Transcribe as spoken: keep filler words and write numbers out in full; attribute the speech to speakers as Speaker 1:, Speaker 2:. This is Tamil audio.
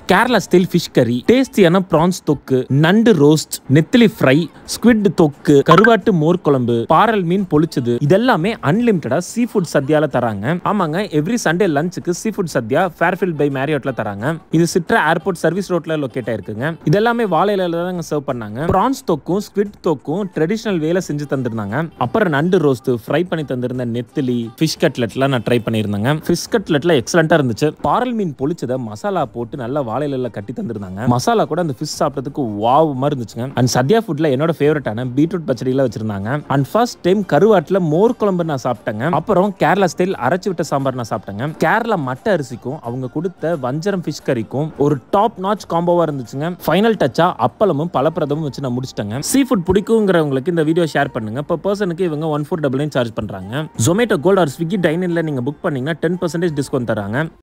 Speaker 1: கேரளா ஸ்டைல் ஃபிஷ் கறி, டேஸ்டியான பிரான்ஸ் தொக்கு, நண்டு ரோஸ்ட், நெத்திலி ஃப்ரை, ஸ்குவிட் தொக்கு, கருவாட்டு மோர் குழம்பு, பாரல் மீன் பொளிச்சது, இதெல்லாமே அன்லிமிட்டடா சீ ஃபுட் சத்யால தராங்க. ஆமாங்க, எவ்ரி சண்டே லஞ்சுக்கு seafood Sathya Fairfield by மேரியாட்ல தராங்க. இது சிட்ரா ஏர்போர்ட் சர்வீஸ் ரோட்ல லொகேட் ஆயிருக்குங்க. இதெல்லாமே வாழை இலையில தான் சர்வ் பண்ணாங்க. பிரான்ஸ் தொக்கும் ஸ்குவிட் தொக்கும் ட்ரெடிஷனல் வேல செஞ்சு தந்திருந்தாங்க. அப்புறம் நண்டு ரோஸ்ட், ஃப்ரை பண்ணி தந்திருந்த நெத்திலி, ஃபிஷ் கட்லெட்லாம் நான் ட்ரை பண்ணியிருந்தேங்க. ஃபிஷ் கட்லெட்ல எக்ஸலண்டா இருந்துச்சு. பாரல் மீன் பொளிச்சதை மசாலா போட்டு நல்லா வாழை இலையில கட்டி தந்திருந்தாங்க. மசாலா கூட அந்த ஃபிஷ் சாப்பிட்டதுக்கு வாவ் மாதிரி இருந்துச்சுங்க. அண்ட் சத்யா ஃபுட்ல என்னோட ஃபேவரட்டான பீட்ரூட் பச்சடிலாம் வச்சிருந்தாங்க. அண்ட் ஃபர்ஸ்ட் டைம் கருவாட்டுல மோர் குழம்பு நான் சாப்பிட்டேங்க. அப்புறம் கேரளா ஸ்டைல் அரைச்சு விட்ட சாம்பார் நான் சாப்பிட்டேங்க. கேரளா மட்டை அரிசிக்கும் அவங்க கொடுத்த வஞ்சரம் ஃபிஷ் கறிக்கும் ஒரு டாப் நாச் காம்போவா இருந்துச்சுங்க. ஃபைனல் டச்சா அப்பளமும் பலப்பிரதமும் வச்சு நான் முடிச்சிட்டேங்க. சீ ஃபுட் பிடிக்குங்கிறவங்களுக்கு இந்த வீடியோ ஷேர் பண்ணுங்க. இப்போ பர்சனுக்கு இவங்க one four double nine charge பண்றாங்க. ஜொமேட்டோ கோல்ட் ஆர் ஸ்விக்கி டைனிங்ல நீங்க புக் பண்ணீங்கன்னா டென் பர்சன்டேஜ் டிஸ்கவுண்ட் தராங்க.